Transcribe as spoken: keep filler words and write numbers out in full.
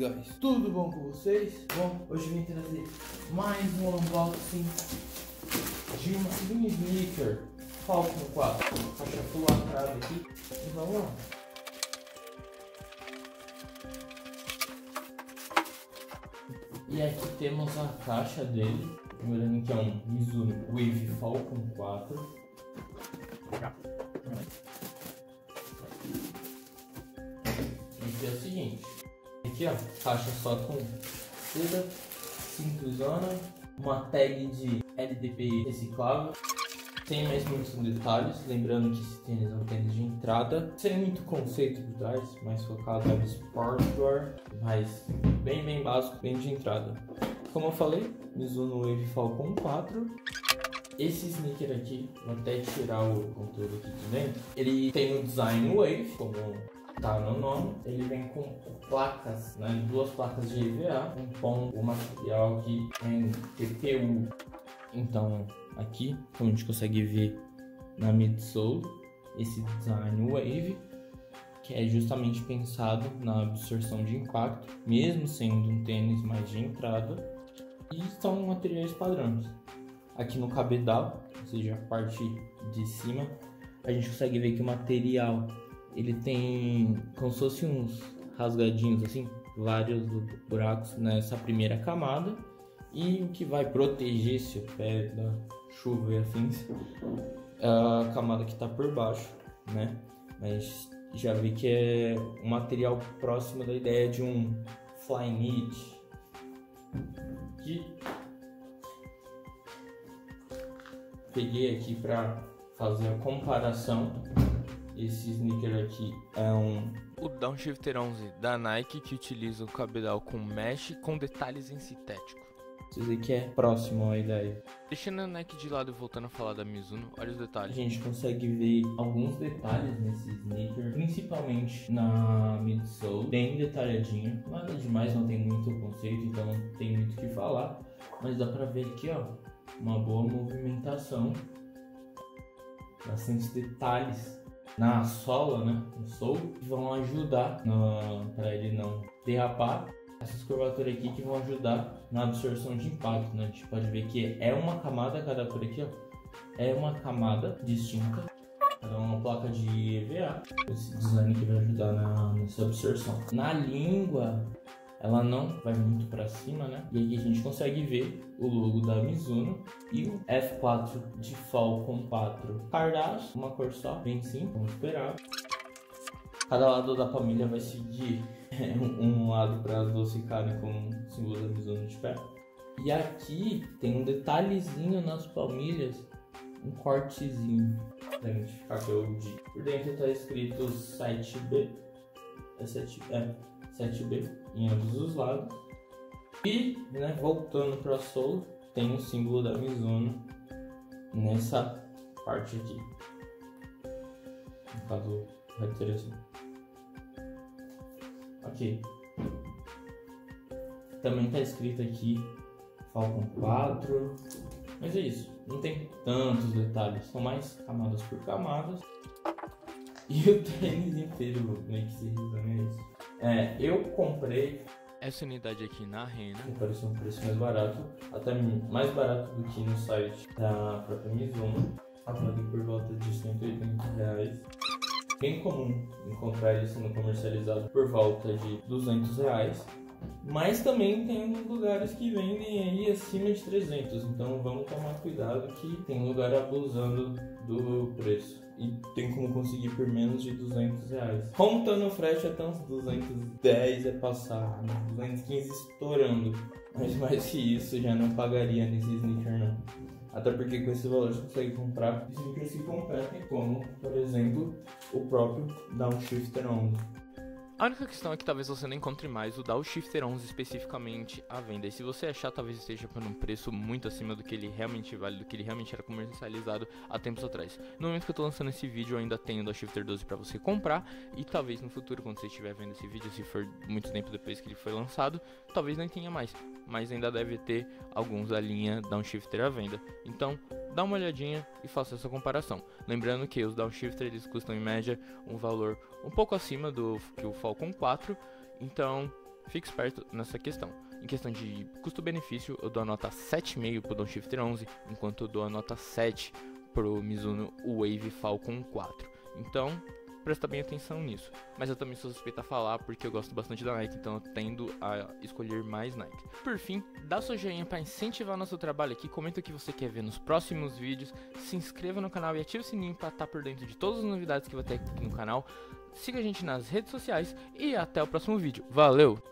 guys, tudo bom com vocês? Bom, hoje eu vim trazer mais um unboxing de uma mini sneaker Falcon quatro. Caixa full lacrada aqui e vamos lá. E aqui temos a caixa dele, lembrando que é um Mizuno Wave Falcon quatro. Aqui é o seguinte, aqui ó, caixa só com seda, simplesona, uma tag de L D P I reciclável, sem mais muitos detalhes, lembrando que esse tênis é um tênis de entrada, sem muito conceito por trás, mais focado no sportwear, mas bem bem básico, bem de entrada. Como eu falei, Mizuno Wave Falcon quatro. Esse sneaker aqui, vou até tirar o conteúdo aqui de dentro, ele tem o design Wave, como tá no nome, ele vem com placas, né, duas placas de E V A, um pom, o material aqui em T P U. Então aqui, como a gente consegue ver na midsole, esse design Wave, que é justamente pensado na absorção de impacto, mesmo sendo um tênis mais de entrada, e são materiais padrões. Aqui no cabedal, ou seja, a parte de cima, a gente consegue ver que o material ele tem como se fosse uns rasgadinhos assim, vários buracos nessa primeira camada, e o que vai proteger seu pé da chuva e afins é a camada que está por baixo, né? Mas já vi que é um material próximo da ideia de um Flyknit, que peguei aqui para fazer a comparação. Esse sneaker aqui é um o Downshifter onze da Nike, que utiliza o cabedal com mesh com detalhes em sintético. Isso aqui é próximo à ideia. Deixando a Nike de lado e voltando a falar da Mizuno, olha os detalhes. A gente consegue ver alguns detalhes nesse sneaker, principalmente na midsole, bem detalhadinho. Nada demais, não tem muito conceito, então não tem muito o que falar. Mas dá pra ver aqui, ó, uma boa movimentação, bastante detalhes na sola, né, no sole, que vão ajudar para ele não derrapar. Essas curvaturas aqui que vão ajudar na absorção de impacto, né? A gente pode ver que é uma camada, cada por aqui, ó, é uma camada distinta, cada uma placa de E V A. Esse design que vai ajudar na, nessa absorção. Na língua, ela não vai muito para cima, né? E aqui a gente consegue ver o logo da Mizuno e o F quatro de Falcon quatro. Cardaço, uma cor só, bem simples, vamos esperar. Cada lado da família vai seguir um lado para as duas ficarem com o símbolo da Mizuno de pé. E aqui tem um detalhezinho nas palmilhas, um cortezinho para identificar que é o D. Por dentro está escrito sete B, é sete, é, sete B em ambos os lados. E, né, voltando para a sola, tem o símbolo da Mizuno nessa parte aqui. No caso, vai ser assim. Ok. Também está escrito aqui Falcon quatro. Mas é isso, não tem tantos detalhes, são mais camadas por camadas. E o tênis inteiro, meio que se resume a isso. É, eu comprei essa unidade aqui na Rena, me pareceu um preço mais barato, até mais barato do que no site da própria Mizuno. Eu paguei por volta de cento e oitenta reais. Bem comum encontrar isso no comercializado por volta de duzentos reais. Mas também tem alguns lugares que vendem aí acima de trezentos, então vamos tomar cuidado que tem lugar abusando do preço. E tem como conseguir por menos de duzentos reais. Contando o frete até uns duzentos e dez é passar, né? duzentos e quinze estourando. Mas mais que isso já não pagaria nesse sneaker não. Até porque com esse valor você consegue comprar sneakers que competem, como por exemplo o próprio Downshifter onze. A única questão é que talvez você não encontre mais o Downshifter onze especificamente à venda. E se você achar, talvez esteja por um preço muito acima do que ele realmente vale, do que ele realmente era comercializado há tempos atrás. No momento que eu tô lançando esse vídeo, eu ainda tenho o Downshifter doze para você comprar. E talvez no futuro, quando você estiver vendo esse vídeo, se for muito tempo depois que ele foi lançado, talvez não tenha mais. Mas ainda deve ter alguns da linha Downshifter à venda. Então, dá uma olhadinha e faça essa comparação. Lembrando que os Downshifter eles custam em média um valor um pouco acima do que o Falcon quatro, então fique esperto nessa questão. Em questão de custo-benefício, eu dou a nota sete vírgula cinco pro Downshifters onze, enquanto eu dou a nota sete pro Mizuno Wave Falcon quatro. Então, presta bem atenção nisso. Mas eu também sou suspeito a falar porque eu gosto bastante da Nike, então eu tendo a escolher mais Nike. Por fim, dá seu joinha para incentivar nosso trabalho aqui, comenta o que você quer ver nos próximos vídeos, se inscreva no canal e ative o sininho para estar por dentro de todas as novidades que vai ter aqui no canal. Siga a gente nas redes sociais e até o próximo vídeo. Valeu!